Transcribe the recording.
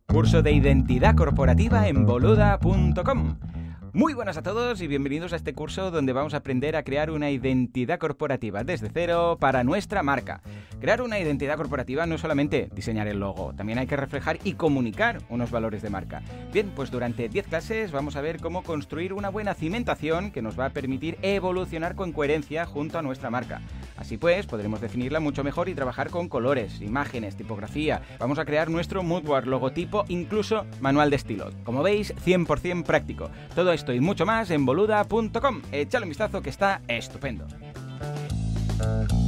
Curso de identidad corporativa en boluda.com. Muy buenas a todos y bienvenidos a este curso donde vamos a aprender a crear una identidad corporativa desde cero para nuestra marca. Crear una identidad corporativa no es solamente diseñar el logo, también hay que reflejar y comunicar unos valores de marca. Bien, pues durante 10 clases vamos a ver cómo construir una buena cimentación que nos va a permitir evolucionar con coherencia junto a nuestra marca. Así pues, podremos definirla mucho mejor y trabajar con colores, imágenes, tipografía. Vamos a crear nuestro moodboard, logotipo, incluso manual de estilo. Como veis, 100% práctico. Todo esto y mucho más en boluda.com. Echadle un vistazo que está estupendo.